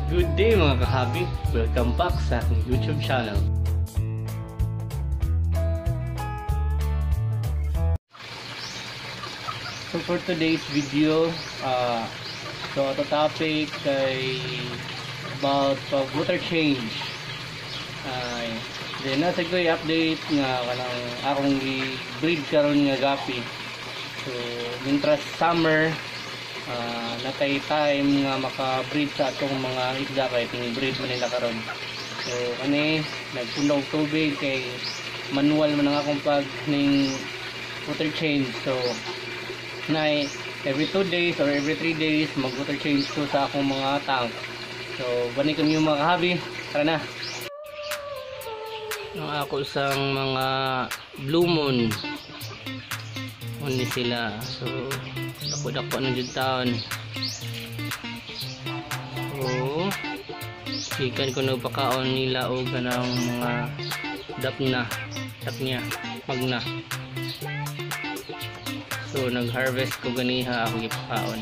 Good day mga kahabi! Welcome back sa aking YouTube channel. So for today's video, so the topic ay about water change. Then nasa ko i-update nga kanang akong i-breed karon nga gapi. So mintras summer, natay time nga maka-breed sa atong mga isda kay tini-breed man nila karon. So ani nagpunog tubig kay manual man ang akong pag ning water change. So na every 2 days or every 3 days mag water change ko sa akong mga tank. So banikan niyo mga kahabi, tara na. Ang ako isang mga blue moon ni sila. So dako-dako na jud taon. So ikan ko nagpakaon nila og kanang mga dapnya magna. So nag-harvest ko ganiha ako gipakaon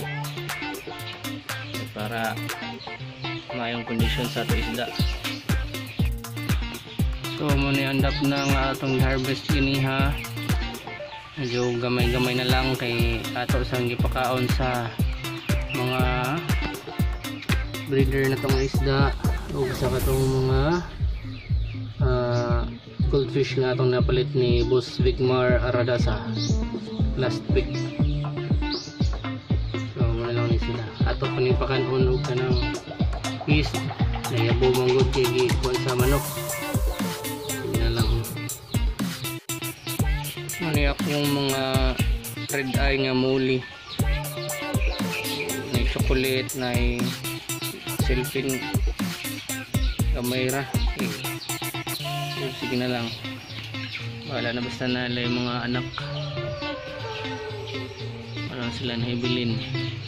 para mayong kondisyon sa ato isda. So muna andap na nga atong harvest ganiha. Medyo gamay-gamay na lang kay ato sang gipakaon sa mga breeder na tong isda o sa katong mga goldfish nga atong napalit ni Boss Vigmar Aradasa last week. So muna lang ni sila ato panipakanon og kanang fish na yabo manggod kay gikuan sa manok. Muna akong mga red eye nga muli, may chocolate, may silpin gamay ra. So sige na lang, wala na basta na yung mga anak, wala sila nahibilin.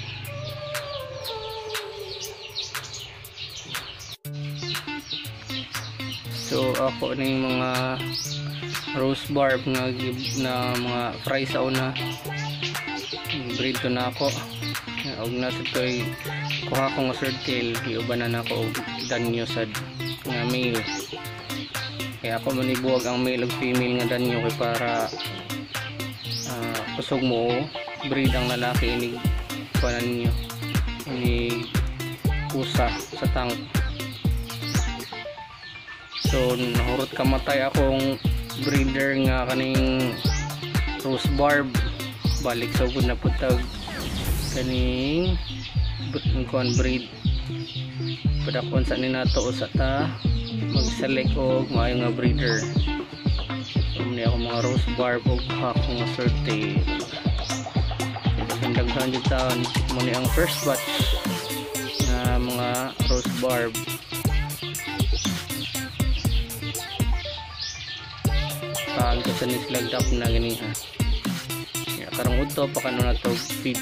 So ako na yung mga rose barb na mga fry sa una, breed ko na ako og nasa to'y kuha ko nga swordtail, iubanan ako og danyo sad nga male. Kaya ako manibuwag ang male ug female nga danyo kay para kusog mo breed ang lalaki inig kuanan niyo inig pusa sa tank. So nahurot kamatay akong breeder nga kaning rose barb, balik sa ugod na putag kaning butong breed padakon sa ni nato usa ta mag-select og maayo nga breeder. So muna ako mga rose barb og ako nga swordtail. Dagdagan jud taon muna ang first batch nga mga rose barb. Taan ko sa nislagdap na ganiha. Karang udto pa kano na to feeds.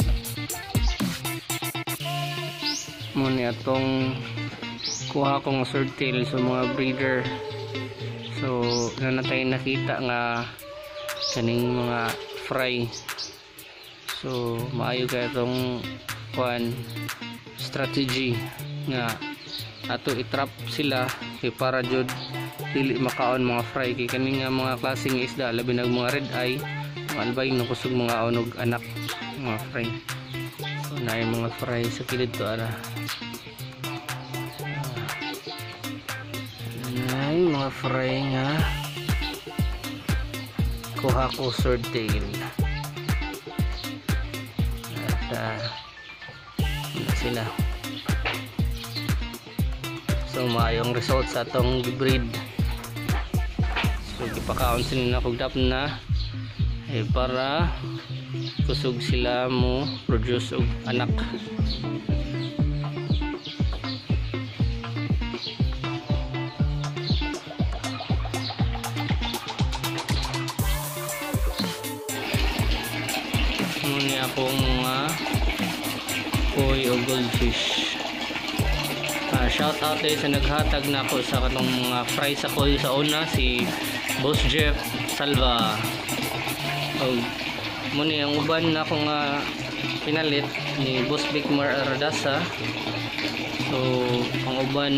Muna atong kuha kong swordtail sa mga breeder. So na natay nakita nga kaning mga fry. So maayo kay atong kuan strategy nga ato itrap sila kay para jud dili makaon mga fry kay kani nga mga klaseng isda labi nag mga red eye mga albino kusog mga onog anak mga fry. So na yung mga fry sa kilid to ara na yung mga fry nga kuha ko swordtail at sila. So maayong result sa atong breed. So gipakaon sila na kugdap na para kusog sila mo produce og anak. Muna akong mga koi o goldfish. Shout out sa naghatag na ako sa kanong mga fry sa koi sa una, si Boss Jeff Salva. Muna yung uban na ako nga pinalit ni Boss Bigmar Aradasa. So ang uban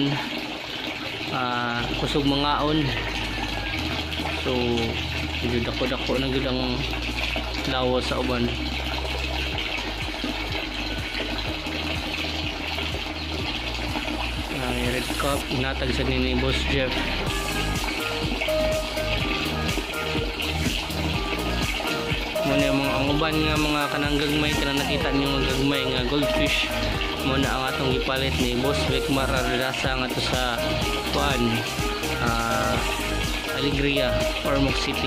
kusog mangaon. So medyo dako-dako na gud ang lawas sa uban. Red cup inatag sa ni Boss Jeff. Muna ang uban nga mga kanang gagmay, kanang nakita niyo mga gagmay nga goldfish, muna ang atong gipalit ni Boss Bigmar Aradasa nga to sa kuan Alegria, Ormoc City.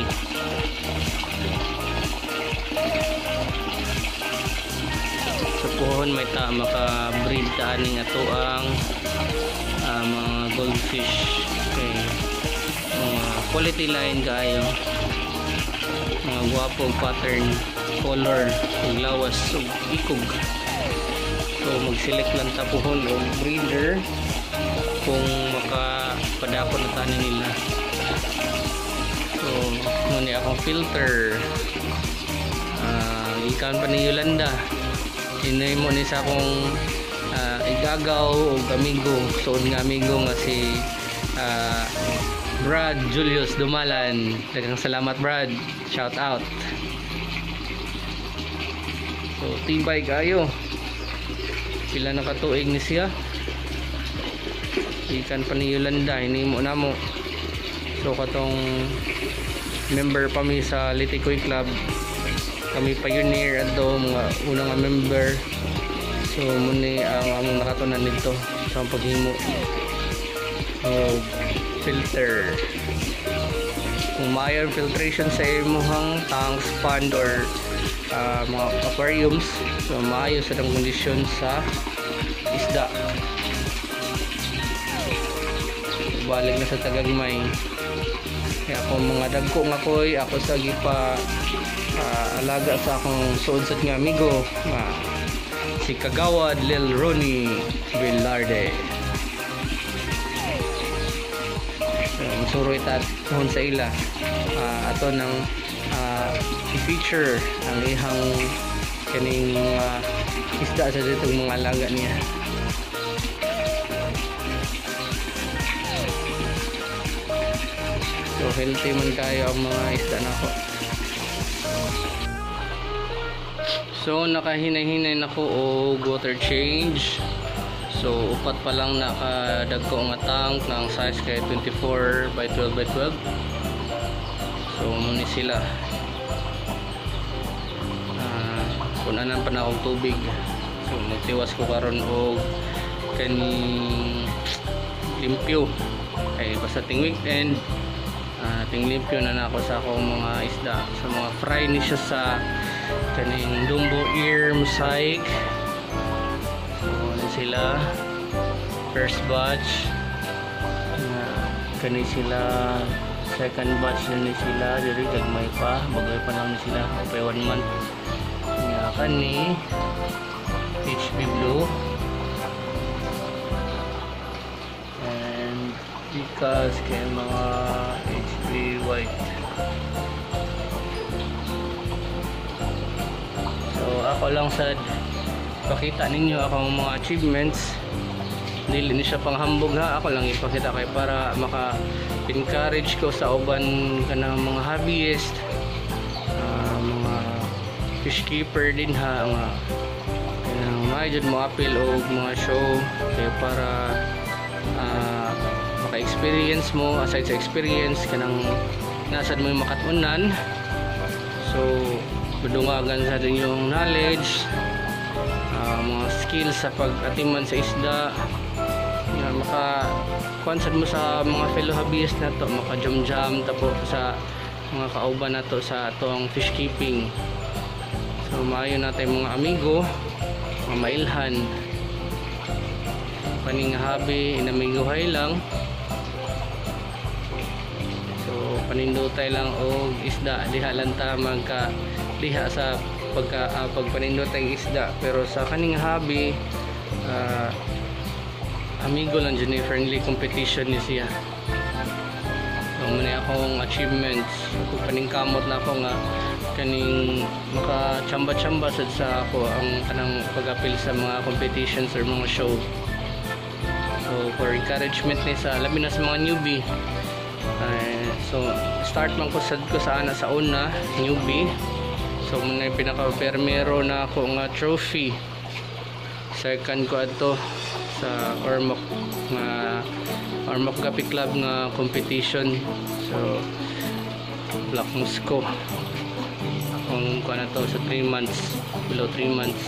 Sa puhon may maka-breed ta aning ato ang mga goldfish. Okay, mga quality line kayo, mga guwapong pattern, color, lawas ug ikog. So mag-select lang ta puhon o breeder kung makapadako na tanin nila. So muna akong filter ikan pa ni Yolanda, inay mo ni sa akong igagaw o amigo, soon nga amigo nga si Brad Julius Dumalan. Daghang salamat Brad, shout out. So tibay kayo, pila na katuig ni siya, ikan pa ni Yolanda, hinimo na mo. So katong member pa mi sa Litikoy Club, kami pioneer ato mga unang member. So muni ang among nakatunan nito sa paghimo filter. Kung maayo filtration sa imong tanks, pond or mga aquariums, so maayo sa dang kondisyon sa isda. Balik na sa tagagmay. Kaya ako mga dagko nga koy, ako sa gipa alaga sa akong suod-sud nga amigo nga si Kagawad Lil Ronnie Velarde. Suroy tat hon sa ila ato nang i-feature ang ihang kaning mga isda sa ditong mga alaga niya. So healthy man kayo ang mga isda nako. So nakahinay-hinay nako og water change. So upat pa lang nakadagko nga tank ng size kay 24 by 12 by 12. So muni sila kunanan pa na akong tubig. So magtiwas ko karon og kaning limpyo ay basta ting weekend ting limpyo na ako sa akong mga isda. Sa mga fry ni siya sa kaning Dumbo Ear Mosaic. So sila first batch kani sila, second batch na sila diri gagmay pa, bagay pa lang ni sila upay 1 month nga kani HB Blue and because kay mga HB White. So ako lang sad pakita ninyo akong mga achievements, dili ni siya panghambog ha, ako lang ipakita kay para maka-encourage ko sa uban kanang mga hobbyist, mga fish keeper din ha, nga maayod mo appeal o mga show kay para maka-experience mo, aside sa experience kanang nasad mo yung makatunan. So budungagan sa din yung knowledge, mga skills sa pag-atiman sa isda, maka-konsad mo sa mga fellow hobbyist na to, maka-jam-jam tapo sa mga kauban na to sa atong fish keeping. So maayo natin mga amigo, mga mailhan kaning hobby inamiguhay lang. So panindotay lang og isda, diha lang ta magka liha sa pagpanindotay isda, pero sa kaning hobby amigo lang dyan, friendly competition ni siya. So muna akong achievements, kung paningkamot na ako nga kaning maka-chamba-chamba sad sa ako ang kanang pag-apil sa mga competitions or mga show. So for encouragement ni sa labi na sa mga newbie. So start man ko sad ko sa ana sa una newbie. So muna pinaka-primero na ako nga trophy. Second ko ato sa Ormoc Gapi Club nga competition. So Black Musco kung na to sa 3 months, below 3 months.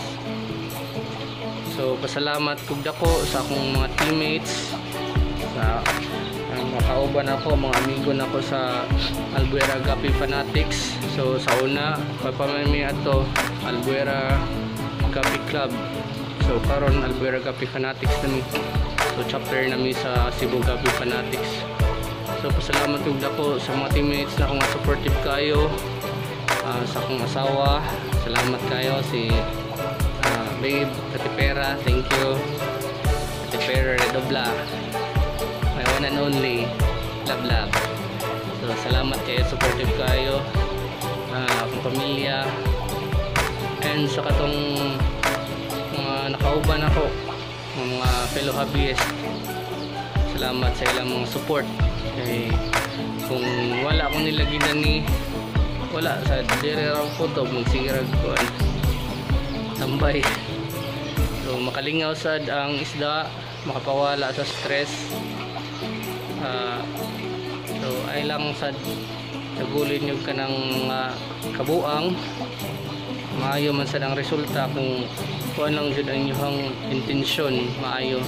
So pasalamat kog dako sa akong mga teammates, sa mga kauban ako, mga amigo nako sa Albuera Gapi Fanatics. So sa una papamami ato Albuera Gapi Club. So karon Albuera Gapi Fanatics nami. So chapter nami sa Cebu Gapi Fanatics. So pasalamat kog dako sa mga teammates na akong supportive kayo. Sa akong asawa, salamat kayo si babe, Ate Pera, thank you. Ate Pera Redobla, my one and only, love. So salamat kayo, supportive kayo. Akong pamilya, and sa katong mga nakauban ako, mga fellow hobbyist, salamat sa ilang mga support. Kung wala akong nilaginan ni wala sa dire raw photo magsirag ko tambay. So makalingaw sad ang isda, makapawala sa stress. So ay lang sad tagulin nyo ka ng kabuang maayo man sad ang resulta kung anong jud ang inyong intensyon maayo.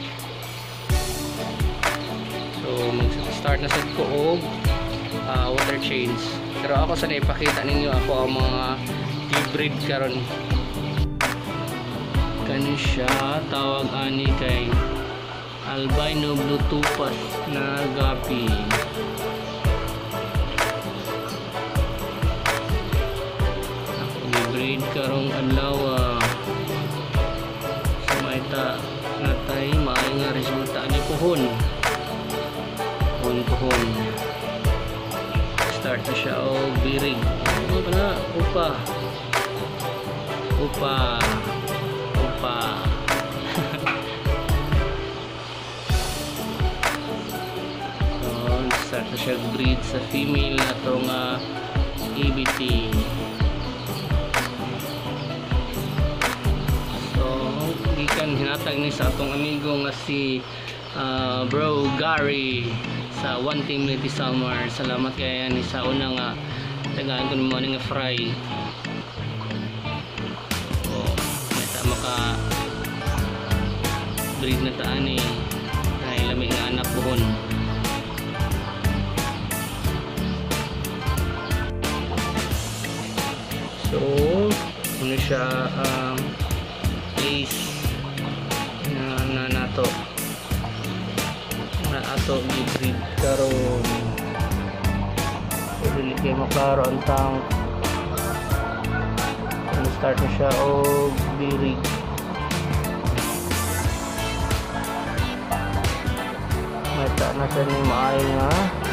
So mag-start na sad ko og water change. Pero ako sana ipakita ninyo ako ang mga hybrid karon. Kani siya tawag ani kay albino blue tupas na gapi. Hybrid karong adlaw. Sumaita natay maayo nga resulta ni puhon. Puhon. Start na siya o birig. Ano pa na? Upa. So, start na siya breed sa female na itong EBT. So gikan hinatag ni sa atong amigo nga si Bro Gary sa One Team Lady Summer. Salamat kaya ni sa una nga tagaan ko mo nga fry. May maka breed na taan eh dahil lamig nga anak buhon. So ano siya place na nato ato gibrid karon. So dili kay maklaro ang tank. Start na siya o birig. Mata na siya ni maayo nga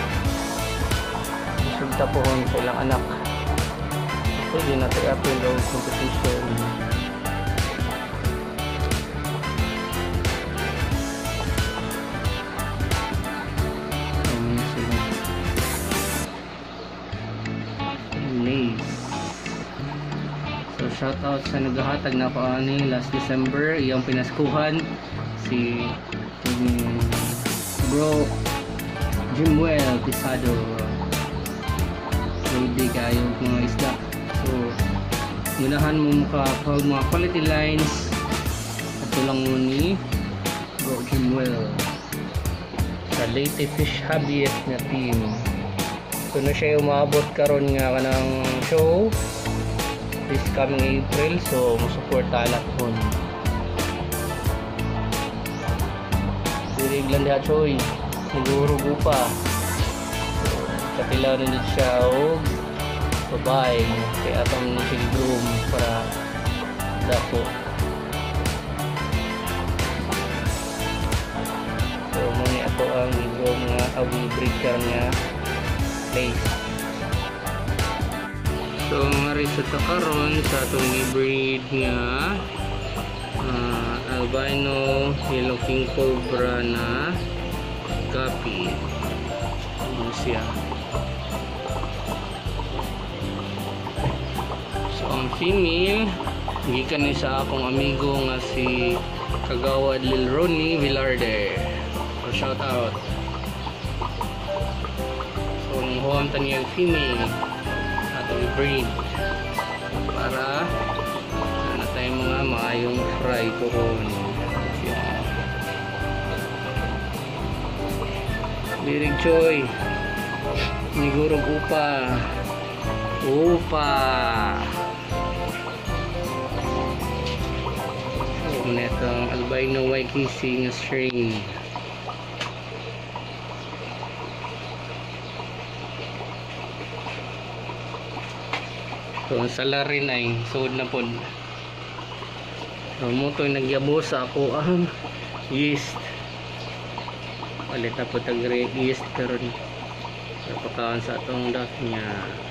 resulta pohon sa ilang anak. Pwede na tayo apil o competition. Shout out sa naghahatag na ko ani last December iyang pinaskuhan si Bro Jimwell Pisado. Pwede kayo mga isda. So gunahan mo mga quality lines at tulang mo ni Bro Jimwell sa Leyte Fish Hobbyist na team. So na siya umabot karon nga kanang show this coming April, so musuportahan natin. Diriglan diha choy, siguro gupa. So kapila rin siya o babae, kaya atong siya groom para dako. So muna ako ang groom nga awi breaker nga place. So So mga resulta karon sa atong i-breed nga albino yellow king cobra na guppy. Ano siya? So ang female gikan ni sa akong amigo nga si Kagawad Lil Ronnie Villarde. So shout out. So ang huwam tanyag female atong i-breed para na tayo mga maayong fry pohon. Yan. Lirig choy nigurog upa so netong albino waikisi nga string. So ang sala rin ay suod na pod. So mo to nagyabo sa ako ang yeast. Palit na po tag yeast karon. Napakaon sa atong duck niya.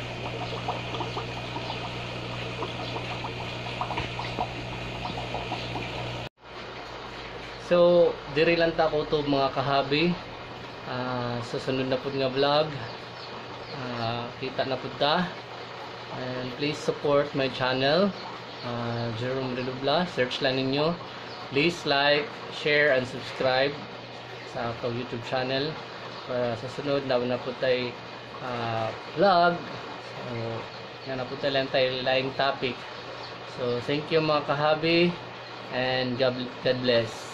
So diri lang ta ko to mga kahabi. Sa sunod na pud nga vlog. Kita na pud ta. And please support my channel, Jerome Redobla. Search lang ninyo. Please like, share, and subscribe sa akong YouTube channel. Para sa sunod na po tayo vlog. So, yan na po tayo lang tayo laing topic. So, thank you mga kahabi and God bless.